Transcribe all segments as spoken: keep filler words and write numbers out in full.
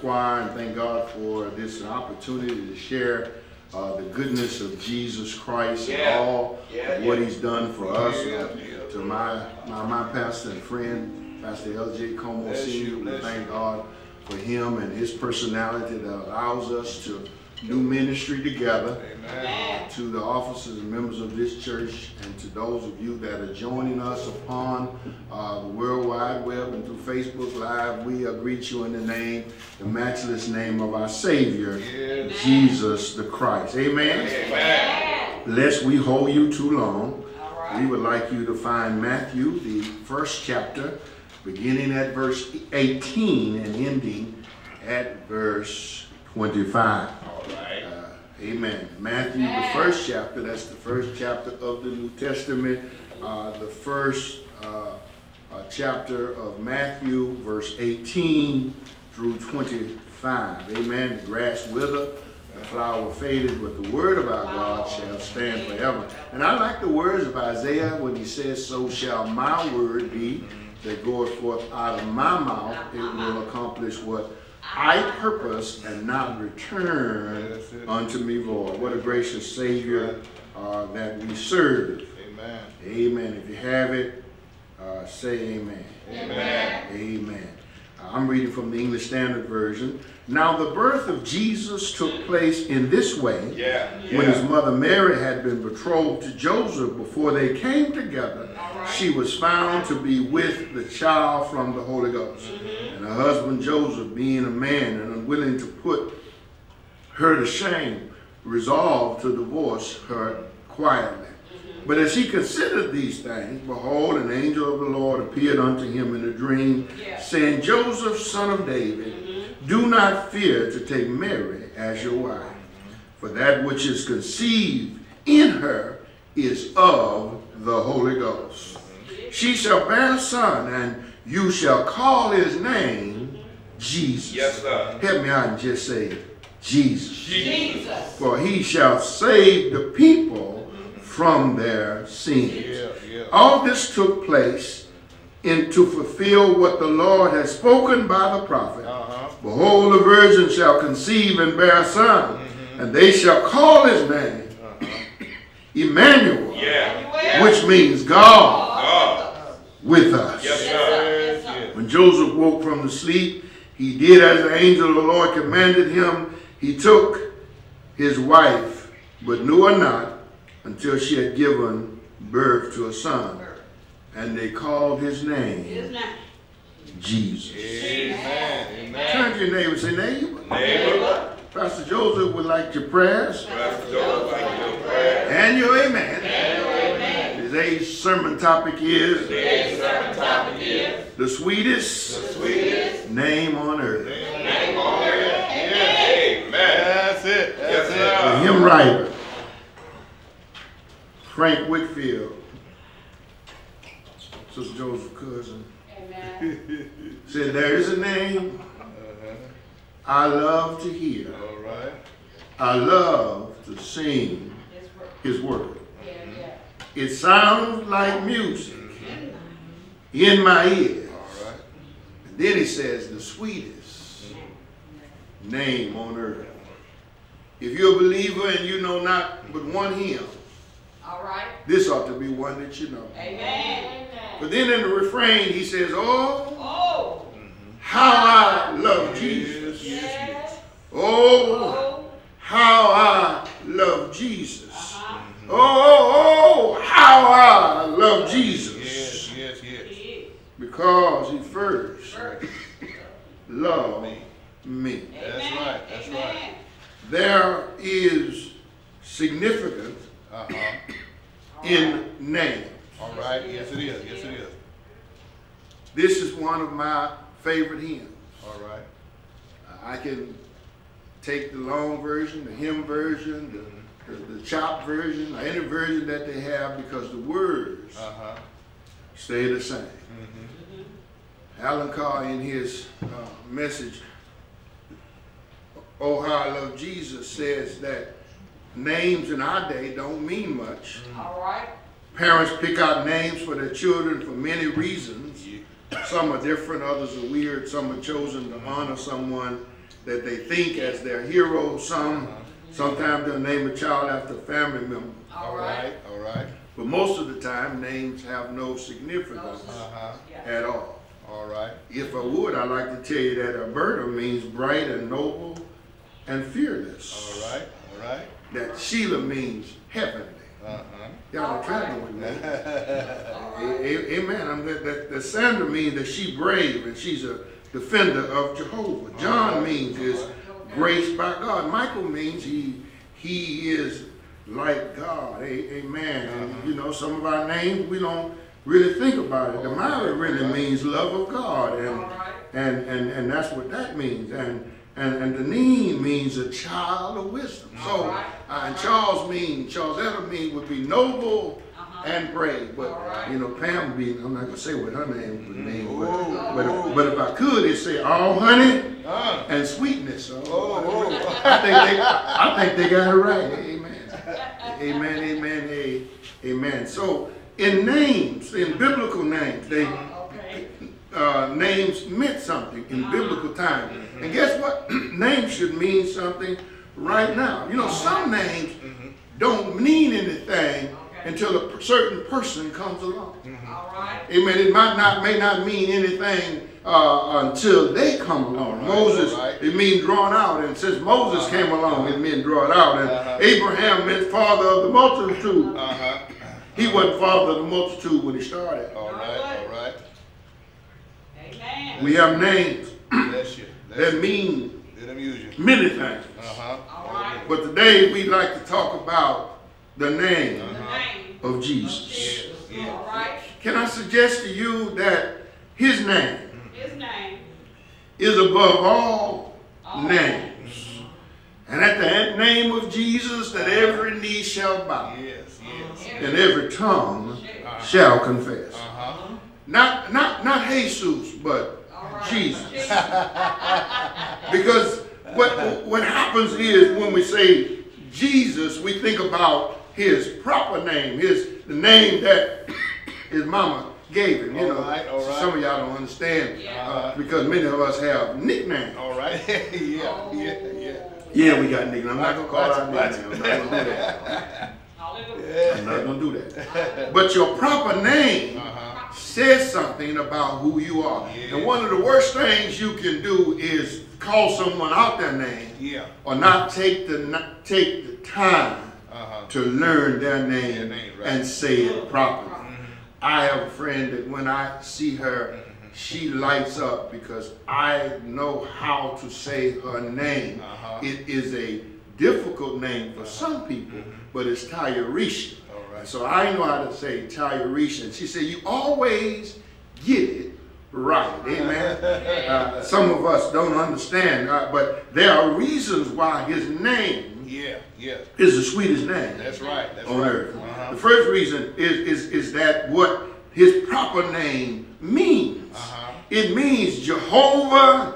choir and thank God for this opportunity to share uh, the goodness of Jesus Christ yeah. and all yeah, of what yeah. he's done for us. Yeah, yeah. To my, my my pastor and friend, Pastor L J Como Senior, we thank God for him and his personality that allows us to do ministry together. Amen. To the officers and members of this church and to those of you that are joining us upon uh, the World Wide Web and through Facebook Live, we uh, greet you in the name, the matchless name of our Savior, yes. Jesus the Christ. Amen? Amen. Lest we hold you too long, right. we would like you to find Matthew, the first chapter, beginning at verse eighteen and ending at verse twenty-five. All right. Uh, amen. Matthew, amen. The first chapter, that's the first chapter of the New Testament. Uh, the first uh, uh, chapter of Matthew, verse eighteen through twenty-five. Amen. The grass withered, the flower faded, but the word of our God shall stand forever. And I like the words of Isaiah when he says, so shall my word be that goeth forth out of my mouth. It will accomplish what I purpose and not return unto me void. What a gracious Savior uh, that we serve. Amen. Amen. If you have it, uh, say amen. Amen. Amen. Uh, I'm reading from the English Standard Version. Now the birth of Jesus took place in this way. Yeah. Yeah. When his mother Mary had been betrothed to Joseph, before they came together, right. she was found to be with the child from the Holy Ghost. Mm-hmm. And her husband Joseph, being a man and unwilling to put her to shame, resolved to divorce her quietly. Mm-hmm. But as he considered these things, behold, an angel of the Lord appeared unto him in a dream, yeah. saying, Joseph, son of David, mm-hmm. do not fear to take Mary as your wife, for that which is conceived in her is of the Holy Ghost. She shall bear a son, and you shall call his name Jesus. Yes, sir. Help me out and just say Jesus. Jesus. For he shall save the people from their sins. Yeah, yeah. All this took place in to fulfill what the Lord has spoken by the prophet. Uh-huh. Behold, the virgin shall conceive and bear a son, mm-hmm. and they shall call his name uh-huh. Emmanuel, yeah. which means God, God. with us. Yes, sir. Yes, sir. When Joseph woke from the sleep, he did as the angel of the Lord commanded him. He took his wife, but knew her not until she had given birth to a son. And they called his name, his name. Jesus. Amen. Amen. Turn to your neighbor and say, neighbor. Neighbor. Pastor Joseph would like your prayers. Pastor Joseph would like your prayers. And your amen. And your amen. Today's sermon topic is, Today's sermon topic is the sweetest, the sweetest name on earth. Name on earth. Amen. Amen. That's it. That's it. The hymn writer, Frank Whitfield, Sister Joseph's cousin, amen. said, there is a name uh-huh. I love to hear. All right. I love to sing his word. Yeah, yeah. It sounds like music mm-hmm. in my ears. All right. And then he says, the sweetest mm-hmm. name on earth. If you're a believer and you know not but one hymn, all right. this ought to be one that you know. Amen. But then in the refrain, he says, oh, oh. how I love Jesus. Yes, yes. Oh, oh, how I love Jesus. Uh-huh. Oh, oh, how I love Jesus. Yes, yes, yes. Because he first, first. loved me. That's right, that's Amen. right. There is significance uh-huh. in name. All right, yes it is, yes it is. This is one of my favorite hymns. All right. Uh, I can take the long version, the hymn version, the, the, the chopped version, or any version that they have because the words uh-huh. stay the same. Mm-hmm. Alan Carr in his uh, message, Oh How I Love Jesus, says that names in our day don't mean much. Mm-hmm. All right. Parents pick out names for their children for many reasons. Yeah. Some are different, others are weird. Some are chosen to honor someone that they think as their hero. Some, sometimes they'll name a child after a family member. All right, all right. But most of the time, names have no significance Uh-huh. at all. All right. If I would, I'd like to tell you that Alberta means bright and noble and fearless. All right, all right. That Sheila means heavenly. Uh-huh. Y'all are traveling with me. A- Amen. I'm that, that, that Sandra means that she's brave and she's a defender of Jehovah. John means is graced by God. Michael means he he is like God. A- Amen. And you know, some of our names we don't really think about it. The Mara really means love of God, and and and and that's what that means. And and and the Neen means a child of wisdom. So uh, and Charles means Charles Etta means would be noble and brave. But you know, Pam would be, I'm not gonna say what her name would mean, but but if, but if I could, it'd say all honey and sweetness. So I think they I think they got it right. Amen. Amen. Amen. Amen. Amen. So in names, in biblical names, they uh, names meant something in biblical time. And guess what? Names should mean something right now. You know, some names don't mean anything until a certain person comes along. Amen. It might not, may not mean anything uh, until they come along. Right, Moses, right. It means drawn out. And since Moses uh-huh. came along, it meant drawn out. And uh-huh. Abraham meant father of the multitude. Uh-huh. He wasn't father of the multitude when he started. All right, all right. Amen. We have names Bless you. Bless that you. mean many things. Uh-huh. All right. But today we'd like to talk about the name Uh-huh. of Jesus. Jesus. Yeah. All right. Can I suggest to you that his name His name is above all all names? And at the name of Jesus, that every knee shall bow, Yes, yes. and every tongue shall confess. Uh-huh. Not, not, not Jesus, but right. Jesus. Because what, what happens is when we say Jesus, we think about his proper name, his the name that his mama gave him. You all know, right, all right. Some of y'all don't understand Yeah. uh, because many of us have nicknames. All right. yeah, yeah, yeah. Yeah, we got nicknames. I'm not gonna call out Watch it, nicknames. I'm not gonna do that. Hallelujah. I'm not gonna do that. But your proper name Uh-huh. says something about who you are. Yeah. And one of the worst things you can do is call someone out their name, Yeah. or not take the not take the time Uh-huh. to learn their name, Their name, right. and say it properly. Mm-hmm. I have a friend that when I see her, she lights up because I know how to say her name. Uh-huh. It is a difficult name for some people, but it's Tyarisha. All right. So I know how to say Tyarisha. And she said, you always get it right. Amen. Uh, some of us don't understand, uh, but there are reasons why his name Yeah, yeah. is the sweetest name That's right. That's on right. earth. Uh-huh. The first reason is, is, is that what his proper name means. Uh-huh. It means Jehovah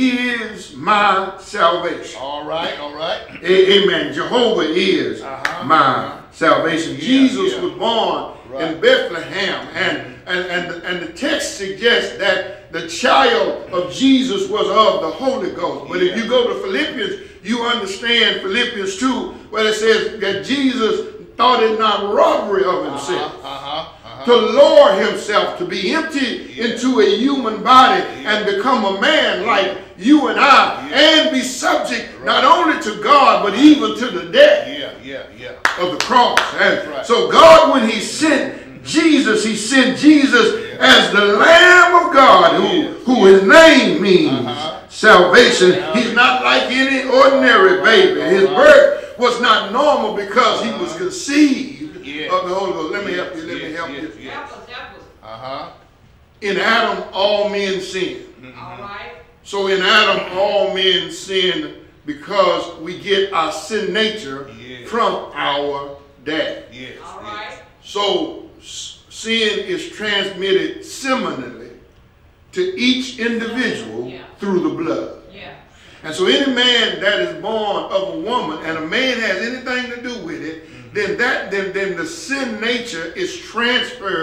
is my salvation. All right, all right. A- Amen. Jehovah is Uh-huh. my salvation. Yeah, Jesus yeah. was born Right. in Bethlehem, and, and, and, and the text suggests that the child of Jesus was of the Holy Ghost. But Yeah. if you go to Philippians, you understand Philippians two, where it says that Jesus thought it not robbery of himself. Uh-huh, uh-huh, uh-huh. To lower himself, to be emptied Yeah. into a human body Yeah. and become a man like you and I, Yeah. and be subject Right. not only to God, but even to the death Yeah, yeah, yeah. of the cross. And right. so God, when he sent Jesus, he sent Jesus Yeah. as the Lamb of God, who, Yes. who his name means Uh-huh. salvation. Yeah. He's not like any ordinary baby. His Uh-huh. birth was not normal because he was conceived Yes. of the Holy Ghost. Let me help you, let me Yes, help yes, you. yes. Help us, help us. Uh-huh. In Adam, all men sinned. All right. So in Adam, all men sinned because we get our sin nature Yes. from our dad. Yes, All yes. right. So s- sin is transmitted similarly to each individual Yeah. through the blood. Yeah. And so any man that is born of a woman, and a man has anything to do with it, then that then, then the sin nature is transferred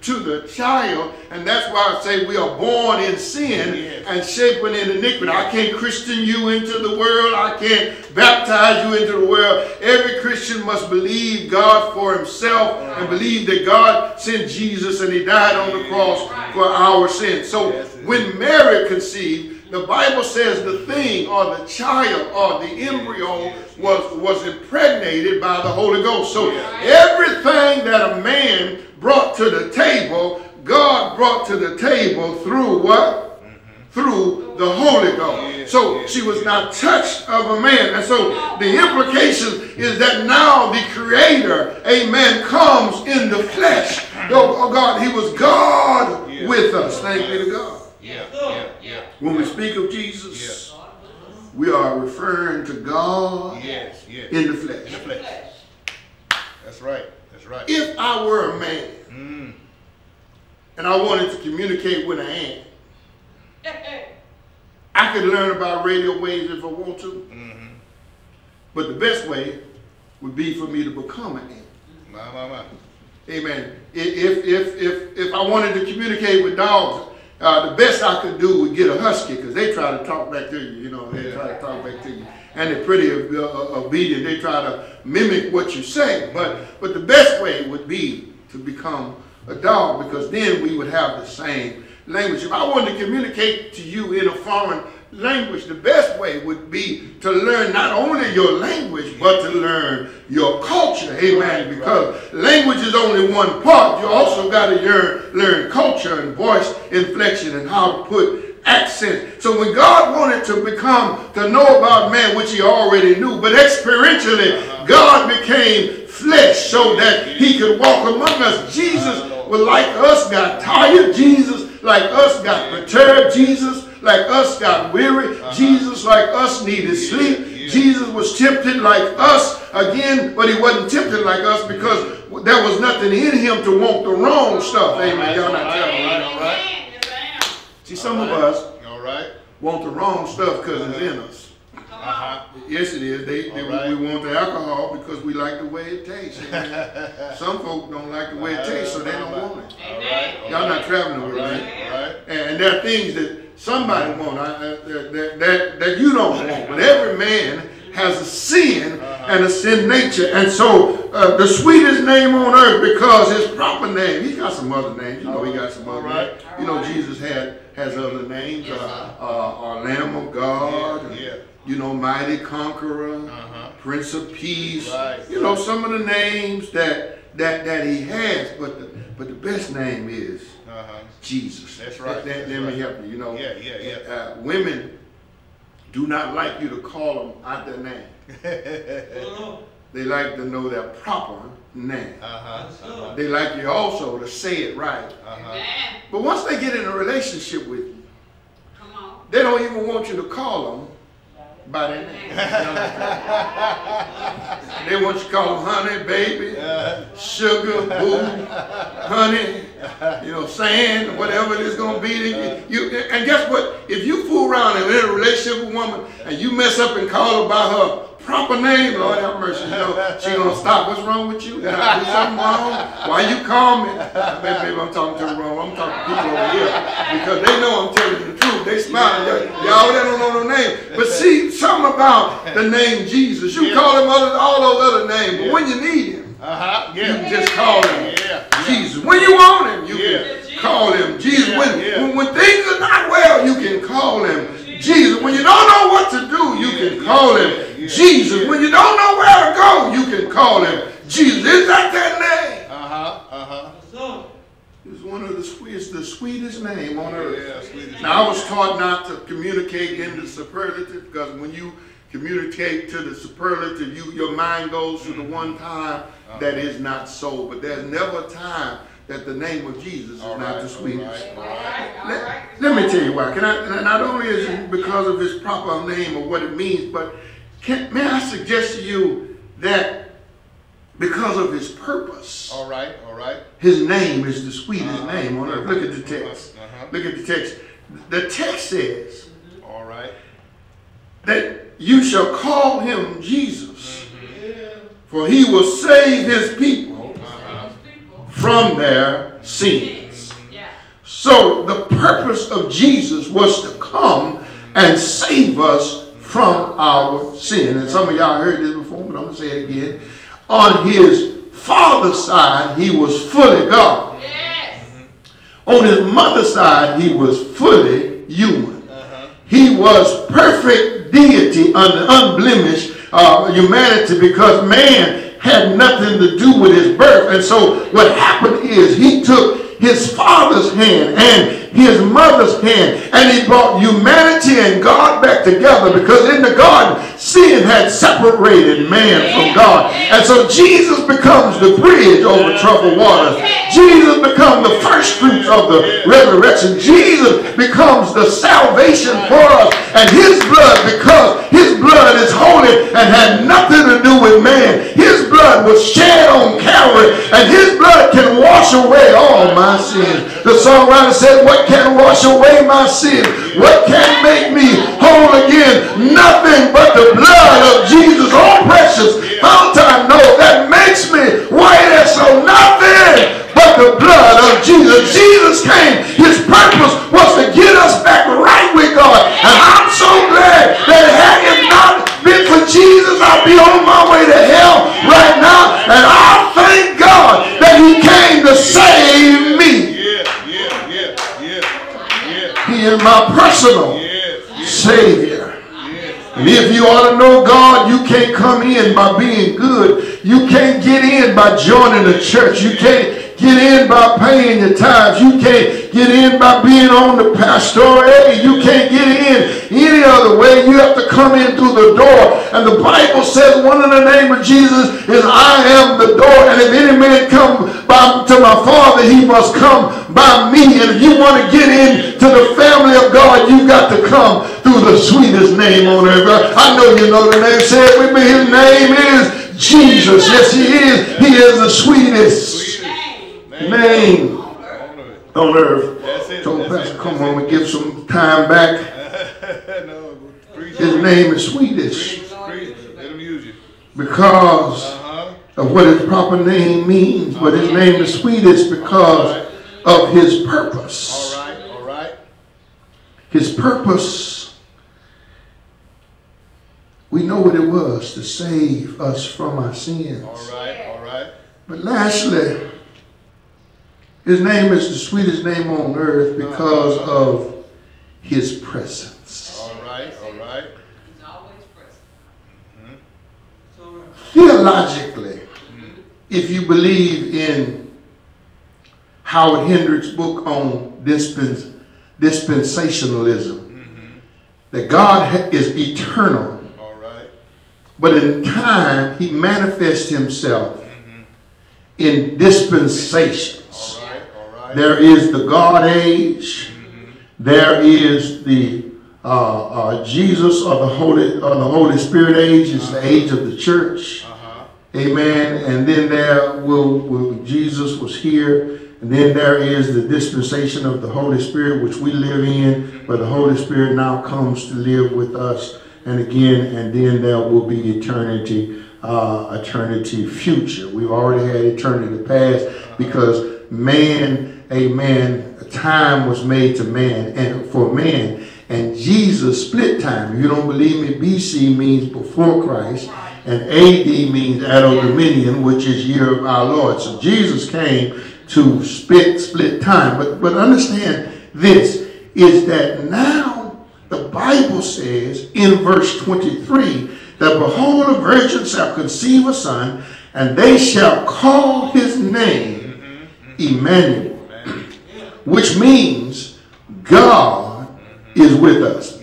to the child, and that's why I say we are born in sin yes. and shapen in iniquity. Yes. I can't Christian you into the world. I can't baptize you into the world. Every Christian must believe God for himself right. and believe that God sent Jesus and he died on the cross right. for our sins. So yes, when Mary conceived, the Bible says the thing or the child or the embryo yes, yes, was, was impregnated by the Holy Ghost. So yes. everything that a man brought to the table, God brought to the table through what? Mm-hmm. Through the Holy Ghost. Yes, so yes, she was yes. not touched of a man. And so the implication is that now the Creator, amen, comes in the flesh. Oh God, he was God yes. with us. Thank yes. be to God. Yeah, yeah, yeah. When we speak of Jesus, yes. we are referring to God yes, yes. in the flesh. In the flesh. That's right. That's right. If I were a man mm. and I wanted to communicate with an ant, I could learn about radio waves if I want to. Mm-hmm. But the best way would be for me to become an ant. My, my, my. Amen. If, if, if, if I wanted to communicate with dogs, Uh, the best I could do would get a husky, because they try to talk back to you, you know, they try to talk back to you. And they're pretty uh, obedient. They try to mimic what you say. But, but the best way would be to become a dog, because then we would have the same language. If I wanted to communicate to you in a foreign language, the best way would be to learn not only your language, but to learn your culture. Amen. Because language is only one part. You also got to learn, learn culture and voice inflection and how to put accent. So when God wanted to become, to know about man, which he already knew, but experientially, God became flesh so that he could walk among us. Jesus was like us, got tired. Jesus, like us, got perturbed. Jesus, like us, got weary. Uh-huh. Jesus, like us, needed sleep. Yeah, yeah. Jesus was tempted like us again, but he wasn't tempted like us because there was nothing in him to want the wrong stuff. Amen. Y'all not telling me. All right. See, some of us all right. want the wrong stuff because uh-huh. it's in us. Uh-huh. Yes, it is. They, they right. we want the alcohol because we like the way it tastes. Some folk don't like the way it tastes, so they don't want it. Right. Y'all not traveling with right. me. Right. And there are things that somebody want uh, that, that, that you don't want. But every man has a sin uh-huh. and a sin nature. And so uh, the sweetest name on earth, because his proper name, he's got some other names. You know he got some other right. names. You know Jesus had has other names. Yes, uh, uh, our Lamb of God. Yeah. yeah. You know, Mighty Conqueror, uh-huh. Prince of Peace. Right. You know, some of the names that that that he has, but the but the best name is uh-huh. Jesus. That's right. That, that, That's let right. me help you. You know, yeah, yeah, yeah. Uh, women do not like you to call them out their name. They like to know their proper name. Uh-huh. Uh-huh. They like you also to say it right. Uh-huh. But once they get in a relationship with you, come on. They don't even want you to call them by their name. They want you to call them honey, baby, sugar, boo, honey, you know, sand, whatever it is going to be. You, you, and guess what? If you fool around and in a relationship with a woman and you mess up and call her by her proper name, Lord have mercy, you know, she gonna stop. What's wrong with you? Did I do something wrong? Why you call me? Baby, baby, I'm talking to the wrong. I'm talking to people over here because they know I'm telling you the truth. They smiling. Y'all, they don't know no name. But see, something about the name Jesus. You call him other, all those other names, but when you need him, uh-huh. yeah. you can just call him yeah. Jesus. When you want him, you yeah. can call him Jesus. Yeah. When, yeah. when when things are not well, you can call him Jesus. When you don't know what to do, you can call him Jesus. When you don't know where to go, you can call him Jesus. Is that that name? Uh-huh. Uh-huh. It's one of the sweetest, the sweetest name on earth. Yeah, now, I was taught not to communicate in the superlative, because when you communicate to the superlative, you your mind goes to the one time uh-huh. that is not so. But there's never a time that the name of Jesus is all not right, the sweetest. All right, all right, all right. Let, let me tell you why. Can I, not only is it because of his proper name or what it means, but can, may I suggest to you that because of his purpose, all right, all right, his name is the sweetest uh-huh. name on earth. Look at the text. Uh-huh. Look at the text. The text says, all right, that you shall call him Jesus, mm-hmm. for he will save his people from their sins. Yeah. So the purpose of Jesus was to come and save us from our sin. And some of y'all heard this before, but I'm going to say it again. On his father's side, he was fully God. Yes. On his mother's side, he was fully human. Uh-huh. He was perfect deity under unblemished uh, humanity, because man had nothing to do with his birth. And so what happened is he took his father's hand and his mother's hand, and he brought humanity and God back together, because in the garden sin had separated man from God. And so Jesus becomes the bridge over troubled waters. Jesus becomes the first fruits of the resurrection. Jesus becomes the salvation for us, and his blood, because his blood is holy and had nothing to do with man, his blood was shed on Calvary, and his blood can wash away all my sins. The songwriter said, what can wash away my sin? What can make me whole again? Nothing but the blood of Jesus. Oh, precious fountain, I know that makes me white as snow. Nothing but the blood of Jesus. Jesus came. His purpose was to get us back right with God. And I'm so glad that had it not been for Jesus, I'd be on my way to hell right now. And I thank God that he came to save me. He is my personal Savior. And if you ought to know God, you can't come in by being good. You can't get in by joining the church. You can't get in by paying your tithes. You can't get in by being on the pastoral aid. You can't get in any other way. You have to come in through the door. And the Bible says one of the name of Jesus is I am the door. And if any man come by to my Father, he must come by me. And if you want to get in to the family of God, you got to come through the sweetest name on earth. I know you know the name. Say it with me. His name is Jesus. Yes, he is. He is the sweetest name on earth. So, Pastor, come on and give some time back. His name is sweetest because of what his proper name means, but his name is sweetest because of his purpose. All right, all right. His purpose, we know what it was, to save us from our sins. All right, all right. But lastly, his name is the sweetest name on earth because of his presence. All right, all right. He's always present. Mm-hmm. Theologically, mm-hmm. if you believe in Howard Hendricks' book on dispens dispensationalism, mm-hmm. that God is eternal, all right. but in time he manifests himself mm-hmm. in dispensations. All right, all right. There is the God age. Mm-hmm. There is the uh, uh, Jesus or the Holy or the Holy Spirit age. It's uh-huh. the age of the church. Uh-huh. Amen. And then there will, will Jesus was here. And then there is the dispensation of the Holy Spirit, which we live in, but the Holy Spirit now comes to live with us. And again, and then there will be eternity, uh, eternity future. We've already had eternity past because man, amen, time was made to man and for man. And Jesus split time. If you don't believe me, B C means before Christ, and A D means Addo Dominion, which is year of our Lord. So Jesus came to split split time. But but understand this is that now the Bible says in verse twenty-three that behold, a virgin shall conceive a son, and they shall call his name Emmanuel, which means God is with us.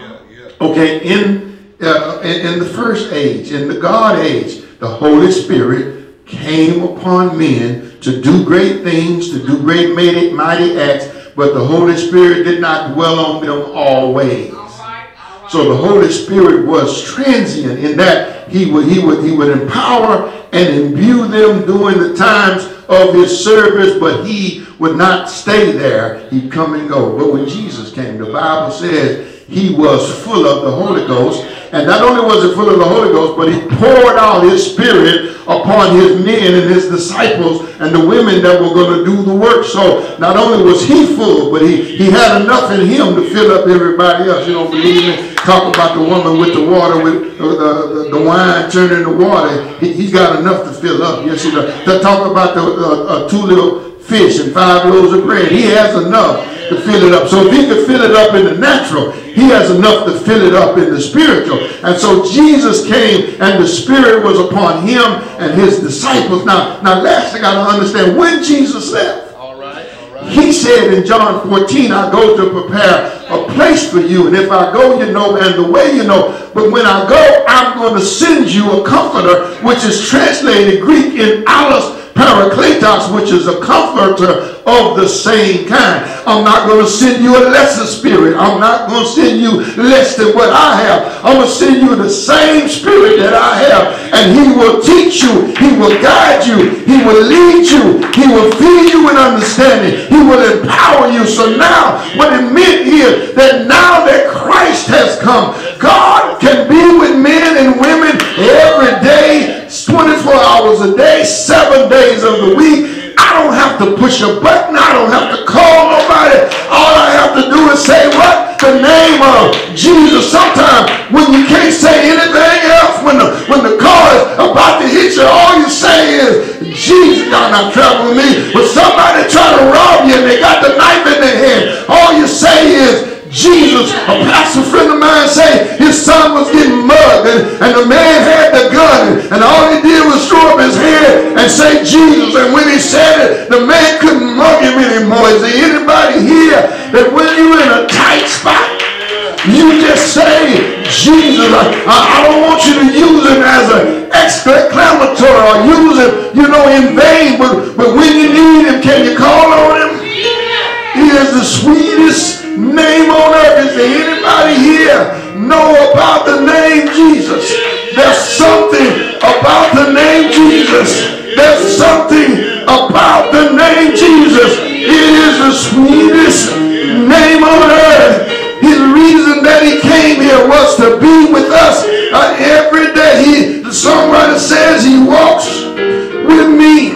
Okay, in uh, in, in the first age, in the God age, the Holy Spirit came upon men to do great things, to do great mighty, mighty acts, but the Holy Spirit did not dwell on them always. All right, all right. So the Holy Spirit was transient in that he would, he would, he would empower and imbue them during the times of his service, but he would not stay there. He'd come and go. But when Jesus came, the Bible says he was full of the Holy Ghost. And not only was he full of the Holy Ghost, but he poured out his Spirit upon his men and his disciples and the women that were going to do the work. So not only was he full, but he, he had enough in him to fill up everybody else. You don't believe me? Talk about the woman with the water, with uh, the, the, the wine turning to water. He, he's got enough to fill up. Yes, he does. To talk about the uh, uh, two little fish and five loaves of bread. He has enough to fill it up. So if he could fill it up in the natural, he has enough to fill it up in the spiritual. And so Jesus came and the Spirit was upon him and his disciples. Now, now last I got to understand, when Jesus left, All right, all right. he said in John fourteen, I go to prepare a place for you. And if I go, you know, and the way you know. But when I go, I'm going to send you a comforter, which is translated Greek in allos parakletos, which is a comforter of the same kind. I'm not going to send you a lesser spirit. I'm not going to send you less than what I have. I'm going to send you the same Spirit that I have. And he will teach you. He will guide you. He will lead you. He will feed you with understanding. He will empower you. So now, what it meant is that now that Christ has come, God can be with men and women every day, twenty-four hours a day, seven days of the week. I don't have to push a button. I don't have to call nobody. All I have to do is say what? The name of Jesus. Sometimes when you can't say anything else, when the, when the car is about to hit you, all you say is, Jesus. Y'all not traveling with me. When somebody try to rob you and they got the knife in their hand, all you say is, Jesus. A pastor friend of mine say his son was getting mugged and, and the man had the gun and, and all he did was throw up his head and say Jesus. And when he said it, the man couldn't mug him anymore. Is there anybody here that when you're in a tight spot, you just say Jesus? I, I don't want you to use him as an exclamatory or use him, you know, in vain. But, but when you need him, can you call on him? He is the sweetest name on earth. Is there anybody here know about the name Jesus? There's something about the name Jesus. There's something about the name Jesus. It is the sweetest name on earth. His reason that he came here was to be with us uh, every day. He, the songwriter says he walks with me.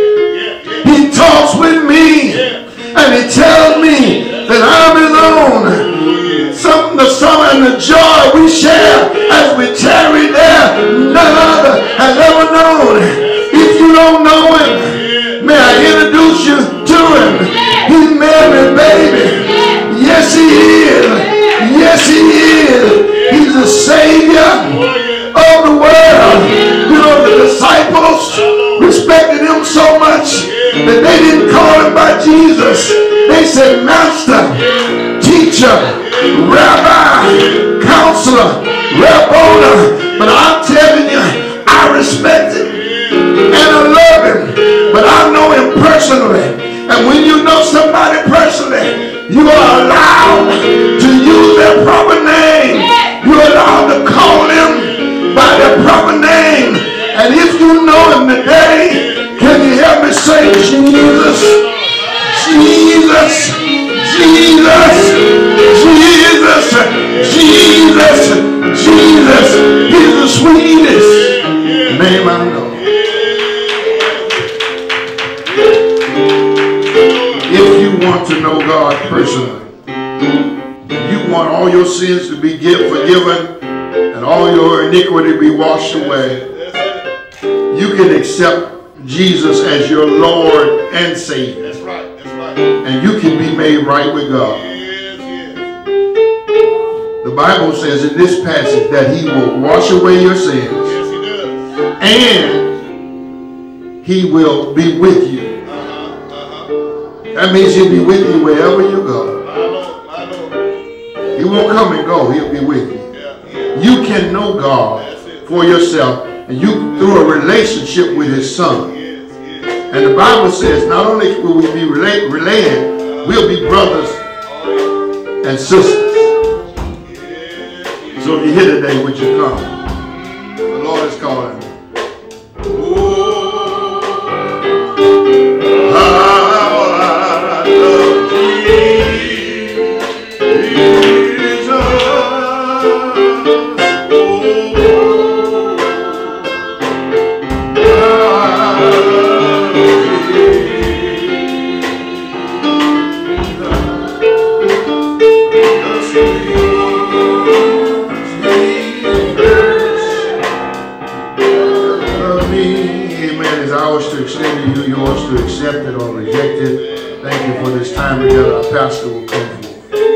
He talks with me. And he tells me that I'm his own. Something, the summer and the joy we share as we tarry there, none other has ever known. If you don't know him, may I introduce you to him. He's Mary, baby. Yes, he is. Yes, he is. He's the Savior of the world. You know, the disciples respected him so much that they didn't call him by Jesus. They said Master, Teacher, Rabbi, Counselor, Rabboni. But I'm telling you, I respect him and I love him. But I know him personally. And when you know somebody personally, you are allowed to use their proper name. You're allowed to call them by their proper name. And if you know him today, can you help me say Jesus? Jesus, Jesus, Jesus, Jesus, Jesus. He's the sweetest name I know. If you want to know God personally, you want all your sins to be forgiven and all your iniquity to be washed away, you can accept Jesus as your Lord and Savior. That's right, that's right. And you can be made right with God. Yes, yes. The Bible says in this passage that he will wash away your sins. Yes, he does. And he will be with you. Uh-huh, uh-huh. That means he'll be with you wherever you go. My Lord, my Lord. He won't come and go. He'll be with you. Yeah, yeah. You can know God for yourself. And you through a relationship with his son. Yes, yes. And the Bible says not only will we be relate, related, we'll be brothers and sisters. So if you're here today, would you come? The Lord is calling. Oh, how I love Jesus. this time together, our pastor will come forward.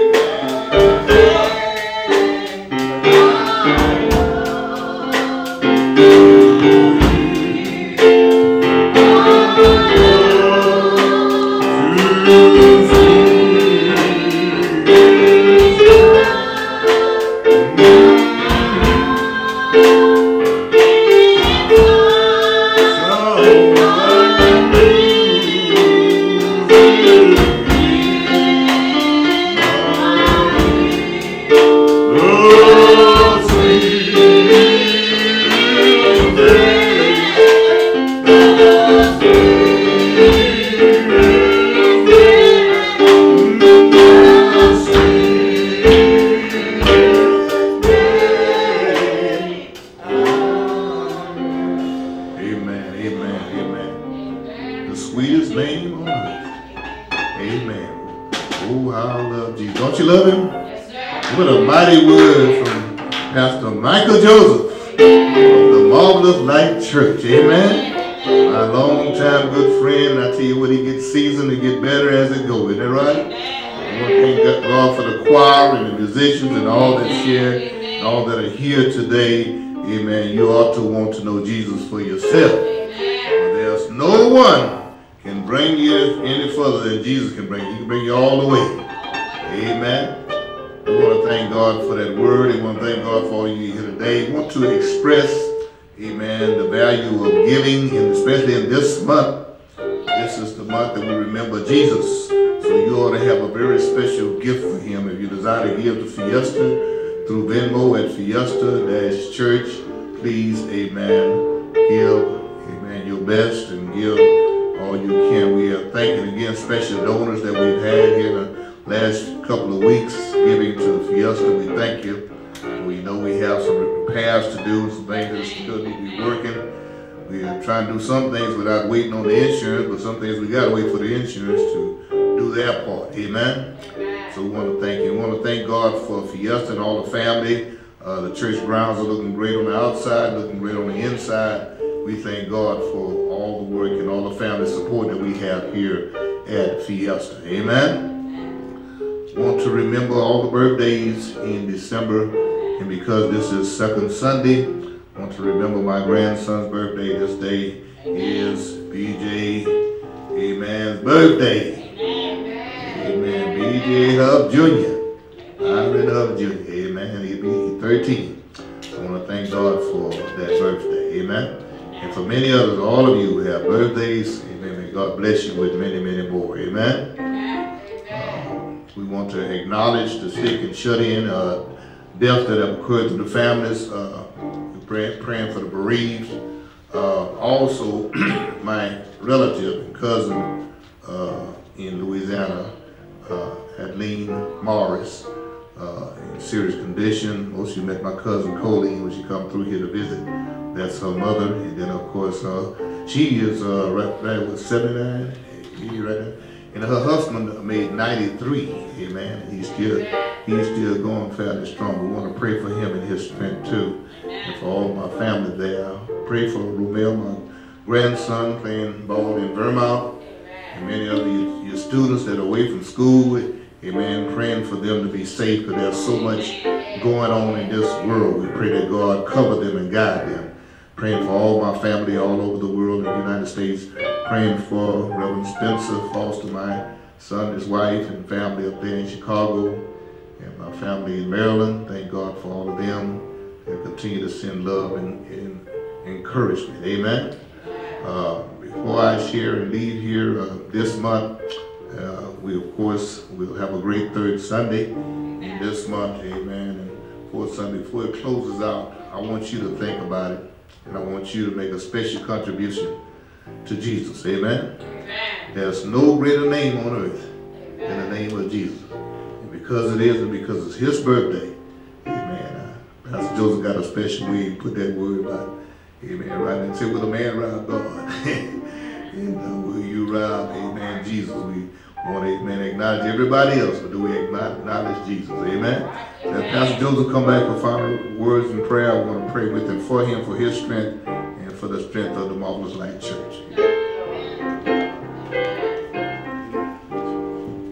Church, amen. My long time good friend, I tell you what, he gets seasoned and get better as it goes, isn't that right? I want to thank God for the choir and the musicians and all that share and all that are here today. Amen. You ought to want to know Jesus for yourself. There's no one can bring you any further than Jesus can bring you. He can bring you all the way. Amen. We want to thank God for that word. We want to thank God for all you here today. We want to express, amen, the value of giving, and especially in this month. This is the month that we remember Jesus. So you ought to have a very special gift for him. If you desire to give to Fiesta through Venmo at Fiesta Church, please, amen, give, amen, your best and give all you can. We are thanking again special donors that we've had here in the last couple of weeks giving to Fiesta. We thank you. We know we have some repairs to do, some things that still need to be working. We are trying to do some things without waiting on the insurance, but some things we got to wait for the insurance to do their part. Amen? Amen. So we want to thank you. We want to thank God for Fiesta and all the family. Uh, the church grounds are looking great on the outside, looking great on the inside. We thank God for all the work and all the family support that we have here at Fiesta. Amen? Want to remember all the birthdays in December, and because this is second Sunday, I want to remember my grandson's birthday. This day is B J, amen's birthday. Amen. B J Hub Junior Byron Hub Junior Amen. He'll be thirteen. I want to thank God for that birthday. Amen. And for many others, all of you who have birthdays, amen. May God bless you with many, many more. Amen. We want to acknowledge the sick and shut in, uh, deaths that have occurred to the families. Uh, we're praying, praying for the bereaved. Uh, also, my relative and cousin uh, in Louisiana, uh, Adeline Morris, uh, in serious condition. Most of you met my cousin Colleen when she come through here to visit. That's her mother. And then, of course, uh, she is uh, right, right with seventy-nine, right there. And her husband made ninety-three, amen. He's still, he's still going fairly strong. We want to pray for him and his strength too. And for all my family there. Pray for Romel, my grandson, playing ball in Vermont. And many of you, your students that are away from school, amen, praying for them to be safe, because there's so much going on in this world. We pray that God cover them and guide them. Praying for all my family all over the world in the United States. Praying for Reverend Spencer Foster, my son, his wife, and family up there in Chicago, and my family in Maryland. Thank God for all of them. And continue to send love and, and encouragement. Amen. Uh, before I share and leave here uh, this month, uh, we of course will have a great third Sunday in this month. Amen. And fourth Sunday, before it closes out, I want you to think about it. And I want you to make a special contribution to Jesus. Amen? Amen. There's no greater name on earth Amen. Than the name of Jesus. And because it is, and because it's his birthday, amen. Uh, Pastor Joseph got a special way to put that word about, amen, right? And say, will a man rob God? And uh, will you rob, amen, Jesus? We want to, amen, acknowledge everybody else, but do we acknowledge Jesus? Amen? Let Pastor Joseph come back for final words in prayer. I want to pray with him for him, for his strength, and for the strength of the Marvelous Light Church.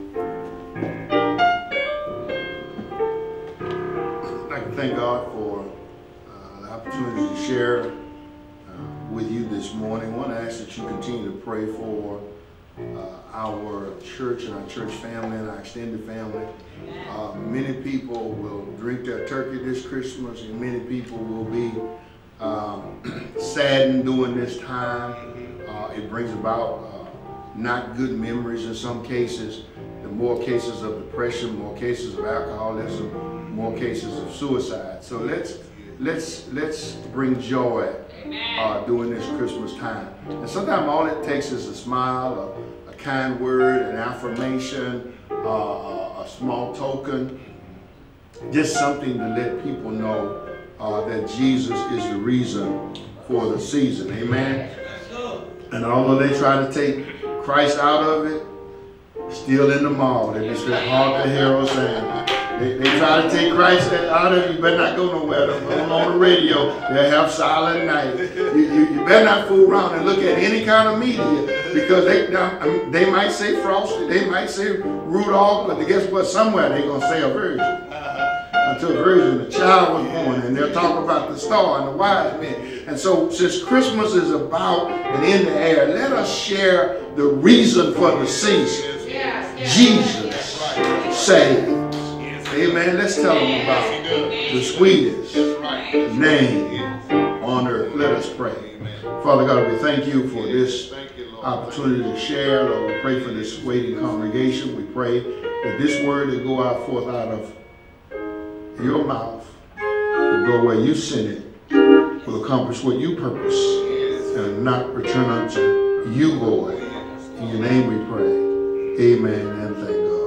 thank God for uh, the opportunity to share uh, with you this morning. I want to ask that you continue to pray for uh, our church and our church family and our extended family. Uh, many people will drink their turkey this Christmas, and many people will be um, saddened during this time. Uh, it brings about uh, not good memories in some cases. The more cases of depression, more cases of alcoholism, more cases of suicide. So let's let's let's bring joy uh, during this Christmas time. And sometimes all it takes is a smile, a, a kind word, an affirmation, uh, a, a small token, just something to let people know uh, that Jesus is the reason for the season. Amen. And although they try to take Christ out of it, still in the mall. They just hard to hear us saying. They, they try to take Christ out of you. You better not go nowhere. On, on the radio, they'll have Silent Night. You, you, you better not fool around and look at any kind of media, because they I mean, they might say Frosty, they might say Rudolph, but guess what? Somewhere they're going to say a virgin. Until a virgin, a child was born, and they'll talk about the star and the wise men. And so, since Christmas is about and in the air, let us share the reason for the season. Jesus saves. Amen. Let's tell them about the sweetest name on earth. Let us pray. Father God, we thank you for this opportunity to share. Lord, we pray for this waiting congregation. We pray that this word that go out forth out of your mouth will go where you sent it, will accomplish what you purpose, and not return unto you, Lord. In your name we pray. Amen and thank God.